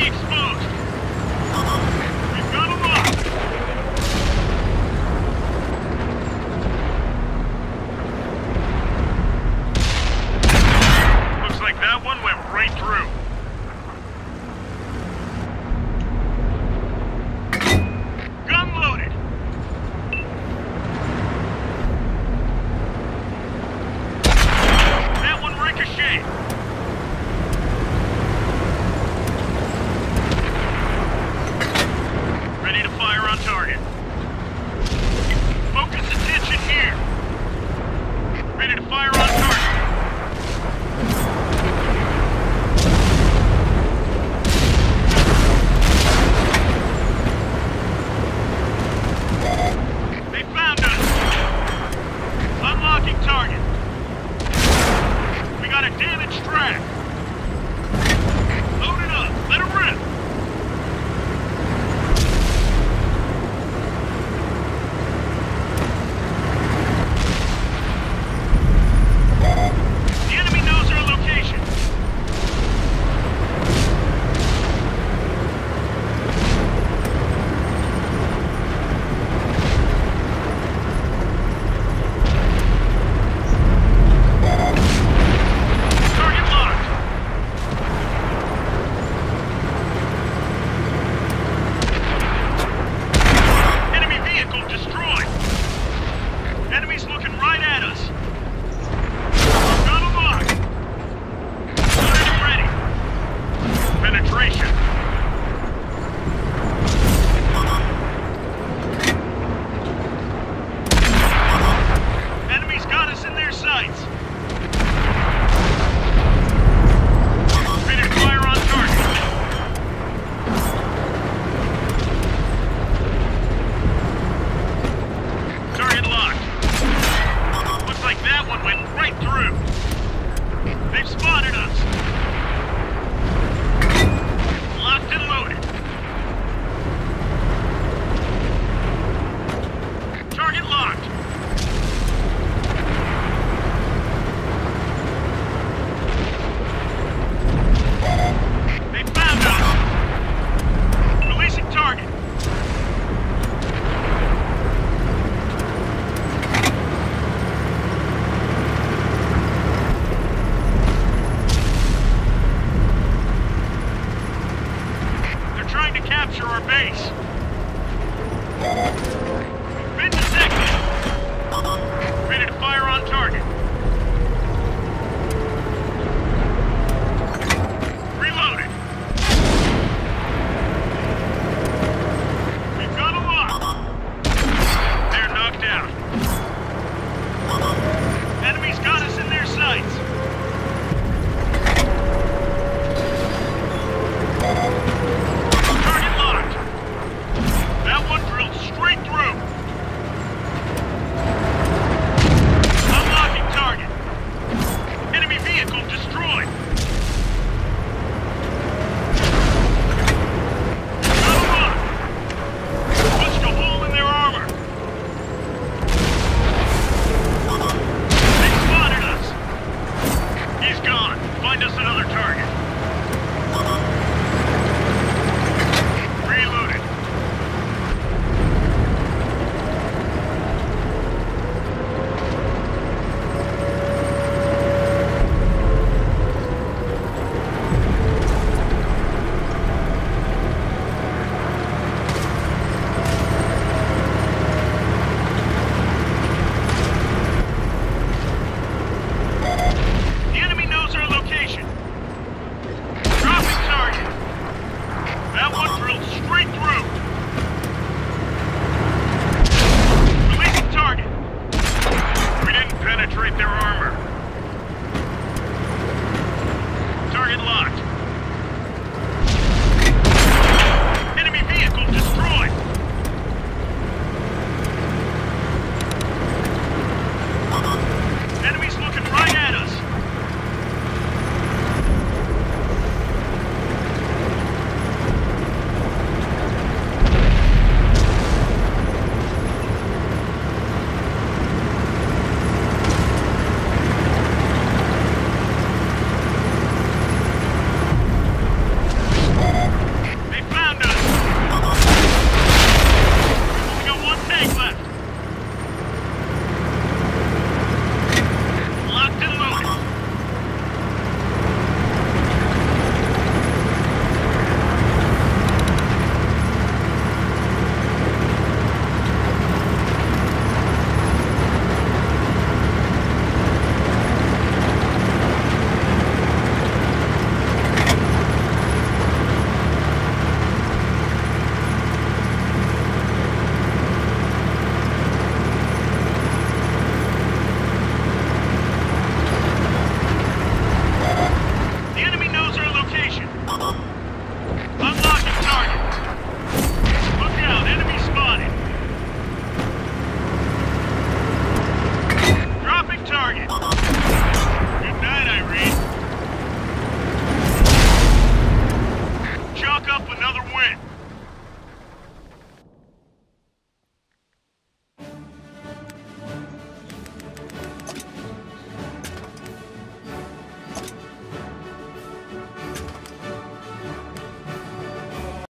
exposed. We've got them up. Looks like that one went right through. Gun loaded. That one ricocheted. Ready to fire on target. Focus attention here. Ready to fire on target. They found us. Unlocking target. We got a damaged track. Load it up. Let it rip. The enemy knows our location. Target locked. Enemy vehicle destroyed. Enemies looking right at us. Got 'em locked. Loaded and ready. Penetration. Enemies got us in their sights. Ready to fire on target. Target locked. Looks like that one went right through. They've spotted us. Locked and loaded. Target locked. They found us. Releasing target. They're trying to capture our base. Been detected. Ready to fire on target. Reloaded. We've got 'em locked. They're knocked out. Enemies got us in their sights. Target locked. That one drilled straight through. Unlocking another win.